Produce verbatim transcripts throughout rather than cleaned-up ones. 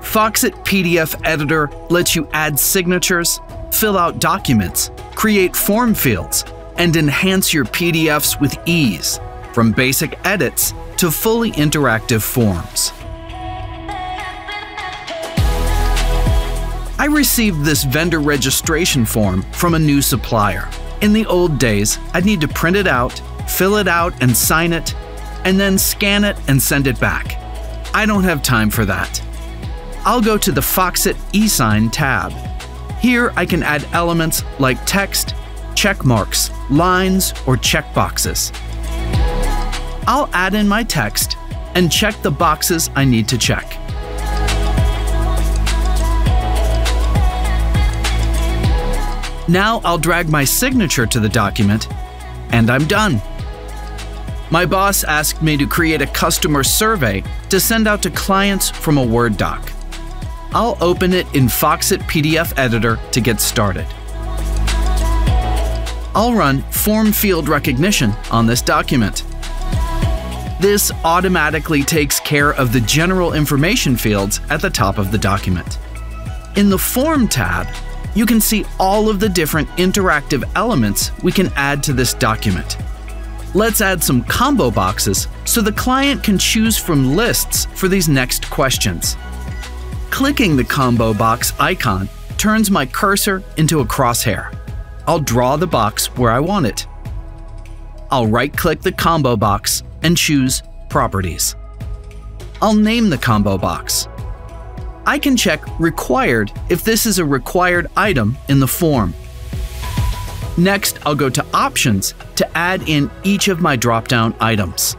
Foxit P D F Editor lets you add signatures, fill out documents, create form fields, and enhance your P D Fs with ease, from basic edits to fully interactive forms. I received this vendor registration form from a new supplier. In the old days, I'd need to print it out, fill it out and sign it, and then scan it and send it back. I don't have time for that. I'll go to the Foxit eSign tab. Here I can add elements like text, check marks, lines, or checkboxes. I'll add in my text and check the boxes I need to check. Now I'll drag my signature to the document, and I'm done. My boss asked me to create a customer survey to send out to clients from a Word doc. I'll open it in Foxit P D F Editor to get started. I'll run form field recognition on this document. This automatically takes care of the general information fields at the top of the document. In the Form tab, you can see all of the different interactive elements we can add to this document. Let's add some combo boxes so the client can choose from lists for these next questions. Clicking the combo box icon turns my cursor into a crosshair. I'll draw the box where I want it. I'll right-click the combo box and choose Properties. I'll name the combo box. I can check Required if this is a required item in the form. Next, I'll go to Options to add in each of my drop-down items.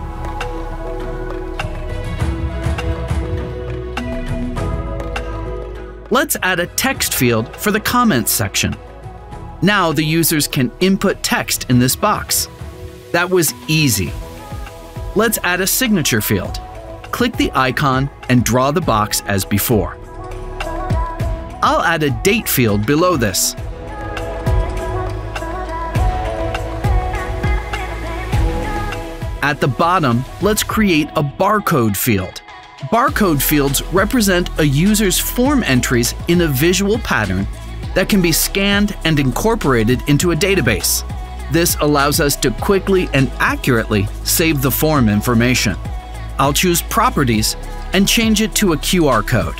Let's add a text field for the comments section. Now the users can input text in this box. That was easy. Let's add a signature field. Click the icon and draw the box as before. I'll add a date field below this. At the bottom, let's create a barcode field. Barcode fields represent a user's form entries in a visual pattern that can be scanned and incorporated into a database. This allows us to quickly and accurately save the form information. I'll choose Properties and change it to a Q R code.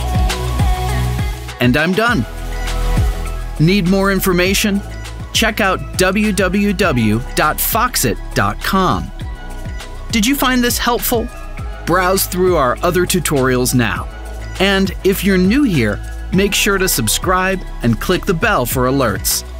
And I'm done. Need more information? Check out w w w dot foxit dot com. Did you find this helpful? Browse through our other tutorials now. And if you're new here, make sure to subscribe and click the bell for alerts.